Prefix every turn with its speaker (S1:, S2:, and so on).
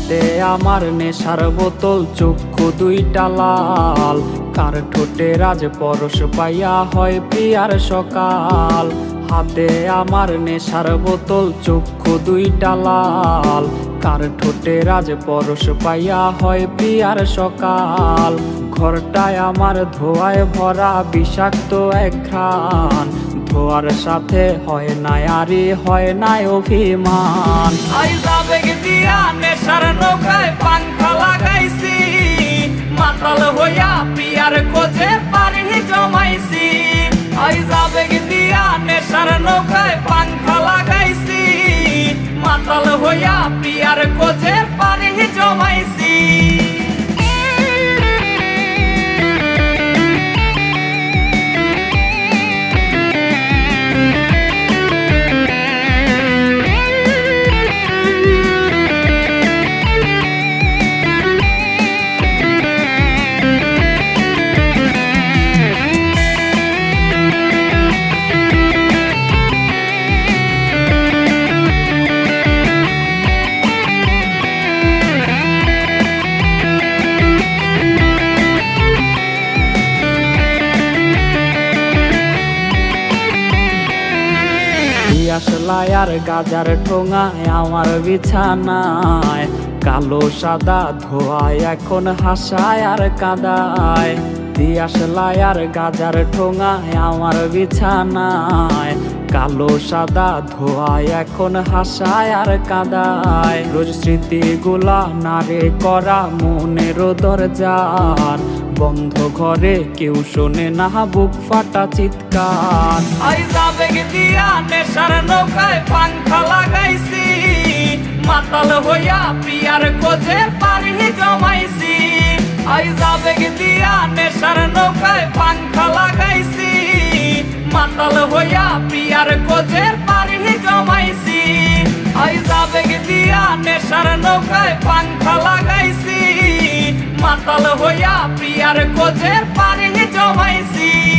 S1: হাতে আমার নেশার বোতল, চক্ষু দুইটা লাল, কার ঠোঁটে রাজ পরশ পাইয়া হয় প্রিয়ার সকাল। হাতে আমার নেশার বোতল, চক্ষু দুইটা লাল, কার ঠোঁটে রাজ পরশ পাইয়া হয় প্রিয়ার সকাল। ঘরটায় আমার ধোঁয়ায় ভরা বিষাক্ত এক ঘ্রাণ, ধোয়ার সাথে হয় না আরে হয় না অভিমান।
S2: আবেগ দিয়া নেশার নৌকায় পাংখা লাগাইছি, মাতাল হইয়া প্রিয়ার খোঁজে পারি জমাইছি। আবেগ দিয়া নেশার নৌকায় পাংখা লাগাইছি, মাতাল হইয়া প্রিয়ার খোঁজে পারি জমাইছি।
S1: আসলাই আর গাজার ঠোঙায় আমার বিছানায়, কালো সাদা ধোয়ায় এখন হাসায় আর কাদায়। দিয়াশলাই আর গাজার ঠোঙায় আমার বিছানায়, কালো সাদা ধোয়ায় এখন হাসায় আর কাদায়। রোজ স্মৃতিগুলা নারে করা মনের দরজার, বন্ধ ঘরে কেউ শোনে না বুক ফাটা চিৎকার।
S2: আবেগ দিয়া নেশার নৌকায় পাংখা লাগাইছি, মাতাল হইয়া প্রিয়ার খোঁজে পারি জমাইছি। আবেগ দিয়া নেশার নৌকায় পাংখা লাগাইছি, মাতাল হইয়া প্রিয়ার খোঁজে পারি জমাইছি। আবেগ দিয়া নেশার নৌকায় পাংখা লাগাইছি, মাতাল হইয়া প্রিয়ার খোঁজে পারি জমাইছি।